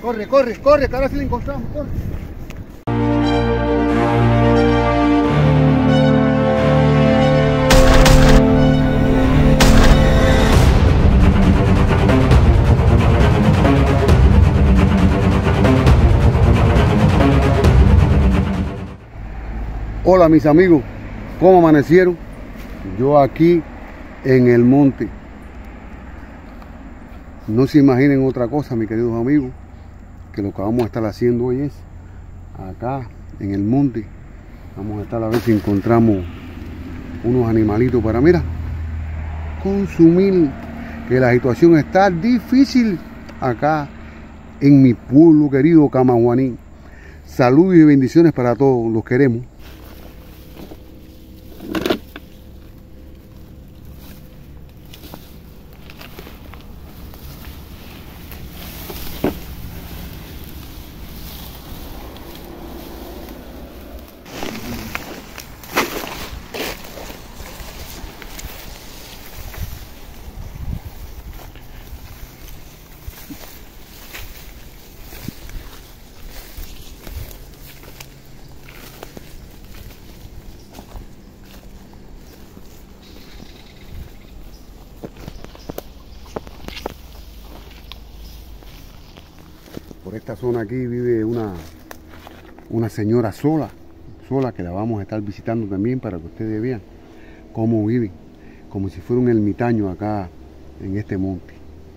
Corre, corre, corre, que ahora sí la encontramos, corre. Hola mis amigos, ¿cómo amanecieron? Yo aquí en el monte. No se imaginen otra cosa, mis queridos amigos, que lo que vamos a estar haciendo hoy es acá en el monte. Vamos a estar a ver si encontramos unos animalitos para, mira, consumir, que la situación está difícil acá en mi pueblo querido Camaguaní. Saludos y bendiciones para todos, los queremos. Por esta zona aquí vive una señora sola, que la vamos a estar visitando también para que ustedes vean cómo vive, como si fuera un ermitaño acá en este monte.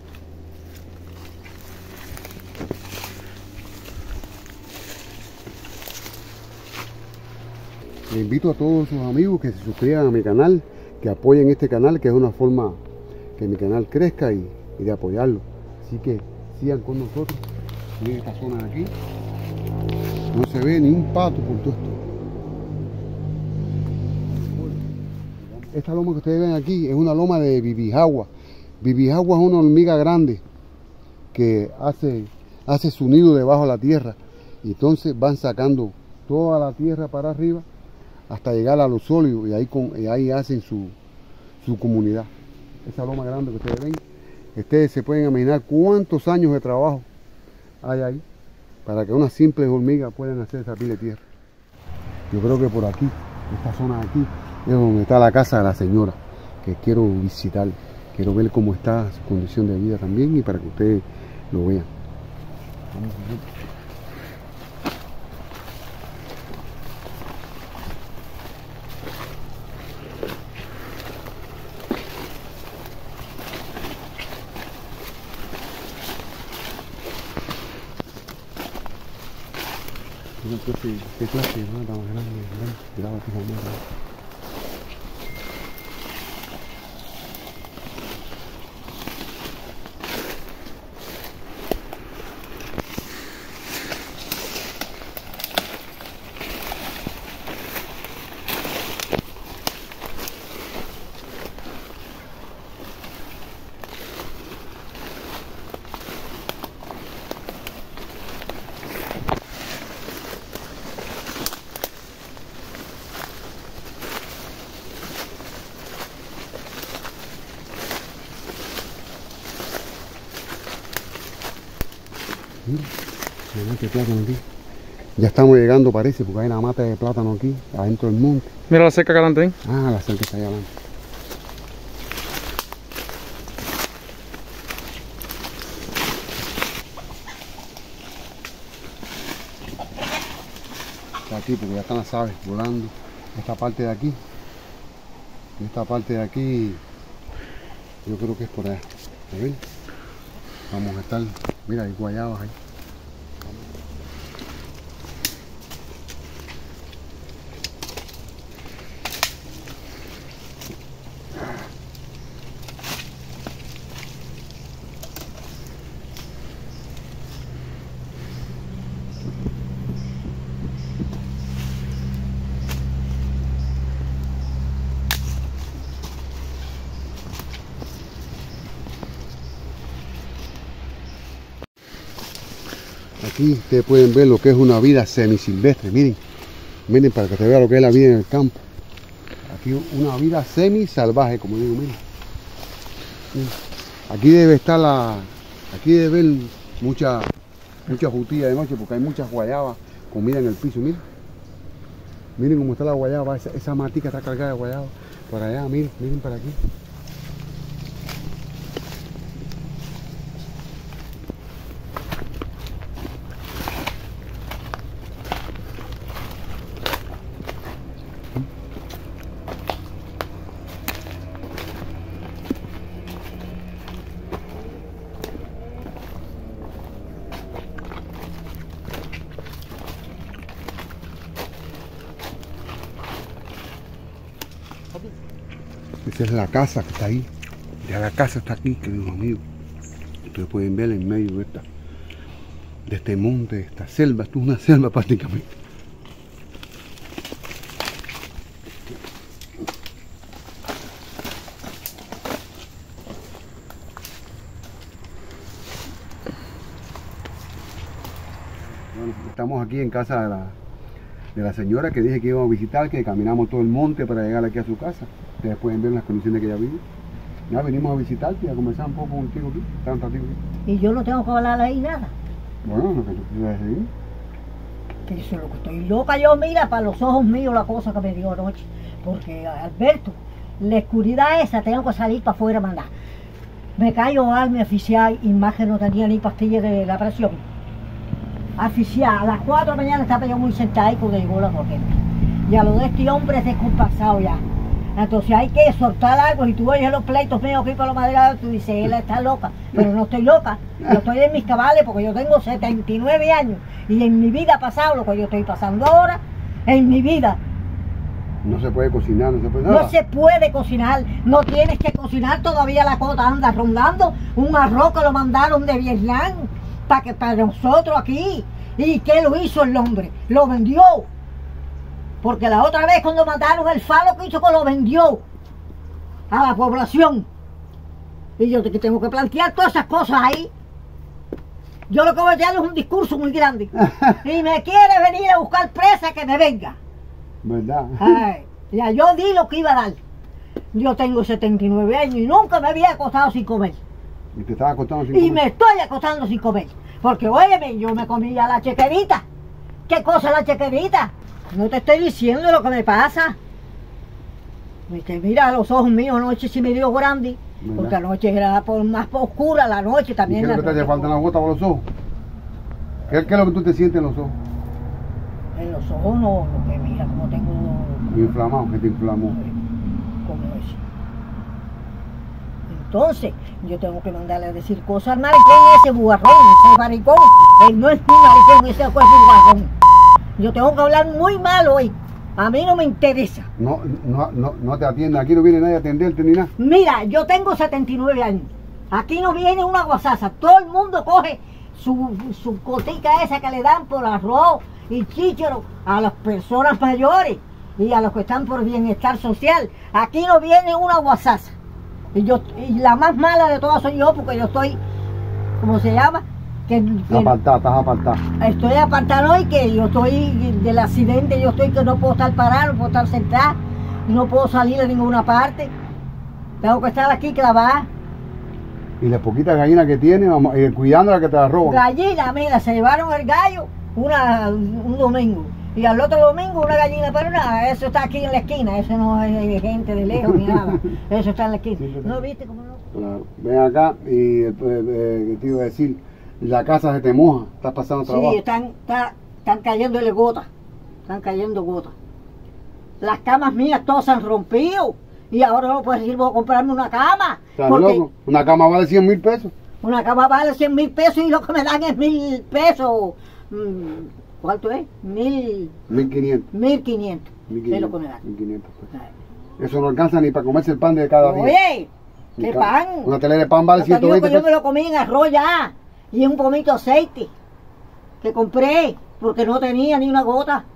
Les invito a todos sus amigos que se suscriban a mi canal, que apoyen este canal, que es una forma que mi canal crezca y de apoyarlo. Así que sigan con nosotros. Miren esta zona de aquí, no se ve ni un pato por todo esto. Esta loma que ustedes ven aquí es una loma de bibijagua. Bibijagua es una hormiga grande que hace su nido debajo de la tierra, y entonces van sacando toda la tierra para arriba hasta llegar a los sólidos, y ahí hacen su comunidad. Esa loma grande que ustedes ven, ustedes se pueden imaginar cuántos años de trabajo hay ahí para que unas simples hormigas puedan hacer esa pila de tierra. Yo creo que por aquí, esta zona de aquí, es donde está la casa de la señora, que quiero visitar. Quiero ver cómo está su condición de vida también, y para que ustedes lo vean. Vamos a ver. ¿Qué clase de mata más grande? Cuidado aquí con la mata. Mira este plátano aquí. Ya estamos llegando, parece, porque hay una mata de plátano aquí, adentro del monte. Mira la cerca que adelante, ¿eh? Ah, la cerca está allá adelante. Está aquí, porque ya están las aves volando. Esta parte de aquí. Esta parte de aquí, yo creo que es por allá. ¿Ven? Vamos a estar, mira, hay guayabas ahí. Aquí ustedes pueden ver lo que es una vida semisilvestre. Miren, miren, para que se vea lo que es la vida en el campo. Aquí una vida semisalvaje, como digo, miren. Aquí debe estar aquí debe haber mucha mucha jutilla de noche porque hay muchas guayabas comida en el piso. Miren, miren cómo está la guayaba, esa matica está cargada de guayaba. Por allá, miren, miren para aquí. Esa es la casa que está ahí. Ya la casa está aquí, queridos amigos. Ustedes pueden ver en medio de este monte, de esta selva. Esto es una selva prácticamente. Bueno, estamos aquí en casa de la señora que dije que íbamos a visitar, que caminamos todo el monte para llegar aquí a su casa. Ustedes pueden ver las condiciones que ella vive. Ya venimos a visitarte y a conversar un poco contigo aquí. Y yo no tengo que hablar ahí nada. Bueno, lo que tú quieras decir. Que eso es lo que estoy loca yo, mira, para los ojos míos la cosa que me dio anoche. Porque, Alberto, la oscuridad esa tengo que salir para afuera a mandar. Me cayó alma asfixiada y más que no tenía ni pastillas de la presión. Asfixiada. A las 4 de la mañana estaba yo muy sentada y cuando llegó la corriente. Y a lo de este hombre es descompasado ya. Entonces hay que soltar algo. Si tú oyes los pleitos míos aquí por la madera, tú dices, él está loca. Pero no estoy loca. Yo estoy en mis cabales porque yo tengo 79 años. Y en mi vida ha pasado lo que yo estoy pasando ahora. En mi vida. No se puede cocinar, no se puede nada. No se puede cocinar. No tienes que cocinar. Todavía la cota anda rondando. Un arroz que lo mandaron de Vietnam. Para nosotros aquí. ¿Y qué lo hizo el hombre? Lo vendió. Porque la otra vez cuando mataron el falo que hizo que lo vendió a la población. Y yo tengo que plantear todas esas cosas ahí. Yo lo que voy a hacer es un discurso muy grande. Y me quiere venir a buscar presa, que me venga. ¿Verdad? Ay, ya yo di lo que iba a dar. Yo tengo 79 años y nunca me había acostado sin comer. ¿Y te estaba acostando sin comer? Y comer? me estoy acostando sin comer. Porque, óyeme, yo me comía la chequerita. ¿Qué cosa la chequerita? No te estoy diciendo lo que me pasa. Mira, los ojos míos anoche sí me dio grande. ¿Verdad? Porque anoche era más oscura la noche también. ¿Y qué es lo que te hace falta en la gota por los ojos? ¿Qué es lo que tú te sientes en los ojos? En los ojos no, porque mira como tengo... Inflamado, que te inflamó. Como eso. Entonces, yo tengo que mandarle a decir cosas al maricón ese bugarrón, ese maricón. Él no es mi maricón, ese es bugarrón. Yo tengo que hablar muy mal hoy. A mí no me interesa. No te atiendan. Aquí no viene nadie a atenderte ni nada. Mira, yo tengo 79 años. Aquí no viene una guasaza. Todo el mundo coge su cotica esa que le dan por arroz y chícharo a las personas mayores y a los que están por bienestar social. Aquí no viene una guasaza. Y la más mala de todas soy yo porque yo estoy, ¿cómo se llama? Apartada, estás apartada. Estoy apartada hoy, que yo estoy del accidente, yo estoy que no puedo estar parado, no puedo estar sentada, no puedo salir a ninguna parte. Tengo que estar aquí clavada. Y las poquitas gallinas que tiene, cuidándola que te la roban. Gallina, mira, se llevaron el gallo un domingo. Y al otro domingo una gallina, pero nada, eso está aquí en la esquina, eso no es gente de lejos ni nada. Eso está en la esquina. Sí, ¿no viste cómo no? Claro. Ven acá y te iba a decir, la casa se te moja, estás pasando trabajo. Sí, están cayéndole gotas, están cayendo gotas. Las camas mías todas se han rompido y ahora no puedo decir, voy a comprarme una cama. ¿Estás loco? Una cama vale 100.000 pesos. Una cama vale 100.000 pesos y lo que me dan es 1.000 pesos. ¿Cuánto es? 1.500. 1.500. Es lo que me dan. 1.500 pesos. Eso no alcanza ni para comerse el pan de cada día. Oye, ¿qué pan? Una telera de pan vale 120 pesos. Yo me lo comí en arroz ya. Y un pomito de aceite que compré porque no tenía ni una gota.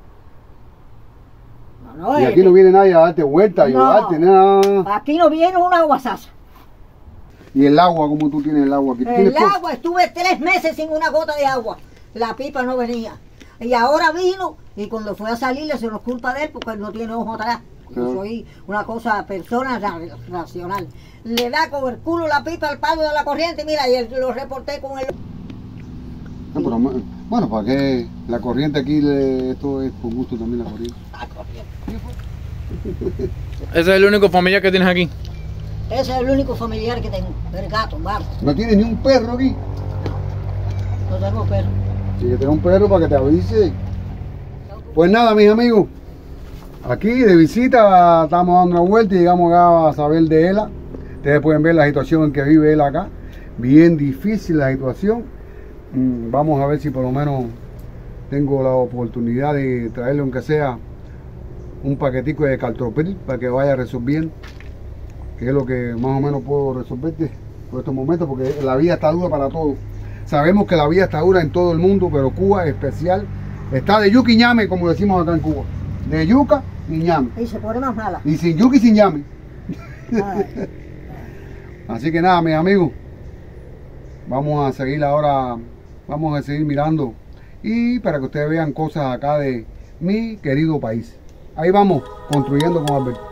Y aquí no viene nadie a darte vuelta, a ayudarte, nada. Aquí no viene una guasaza. ¿Y el agua? ¿Cómo tú tienes el agua aquí? El agua, estuve 3 meses sin una gota de agua. La pipa no venía. Y ahora vino, y cuando fue a salir, eso no es culpa de él, porque él no tiene ojo atrás. Yo soy una persona racional. Le da con el culo la pipa al palo de la corriente, mira, y lo reporté con él. No, pero, bueno, para que la corriente aquí, esto es por gusto también la corriente. La corriente. ¿Ese es el único familiar que tienes aquí? Ese es el único familiar que tengo, el gato, Marco. ¿No tienes ni un perro aquí? No tengo perro. Sí, que tener un perro para que te avise. Pues nada, mis amigos, aquí de visita estamos dando una vuelta y llegamos acá a saber de Ela. Ustedes pueden ver la situación en que vive Ela acá. Bien difícil la situación. Vamos a ver si por lo menos tengo la oportunidad de traerle, aunque sea un paquetico de caltropil para que vaya resolviendo, que es lo que más o menos puedo resolverte por estos momentos, porque la vida está dura para todos. Sabemos que la vida está dura en todo el mundo, pero Cuba es especial. Está de yuca y ñame, como decimos acá en Cuba. De yuca y ñame. Y se pone más mala. Y sin yuca y sin ñame. Ay. Así que nada, mis amigos, vamos a seguir ahora, vamos a seguir mirando y para que ustedes vean cosas acá de mi querido país. Ahí vamos, construyendo con Alberto.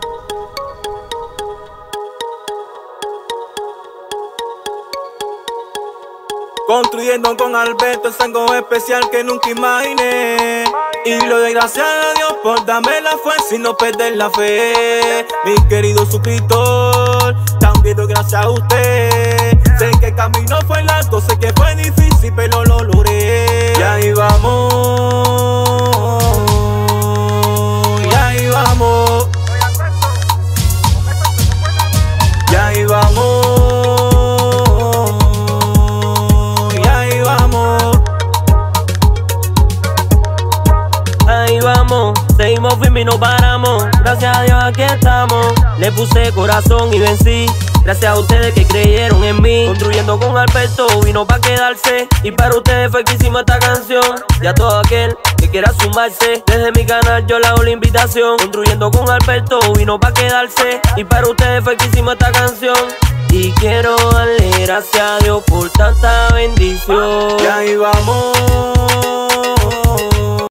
Construyendo con Alberto es algo especial que nunca imaginé. Y lo doy gracias a Dios por darme la fuerza y no perder la fe. Mi querido suscriptor, también doy gracias a usted. Sé que el camino fue largo, sé que fue difícil, pero lo logré. Y ahí vamos, y ahí vamos, y ahí vamos. Seguimos firmes y no paramos. Gracias a Dios aquí estamos. Le puse corazón y vencí. Gracias a ustedes que creyeron en mí. Construyendo con Alberto vino para quedarse. Y para ustedes fue que hicimos esta canción. Y a todo aquel que quiera sumarse, desde mi canal yo le hago la invitación. Construyendo con Alberto vino para quedarse. Y para ustedes fue que hicimos esta canción. Y quiero darle gracias a Dios por tanta bendición. Y ahí vamos.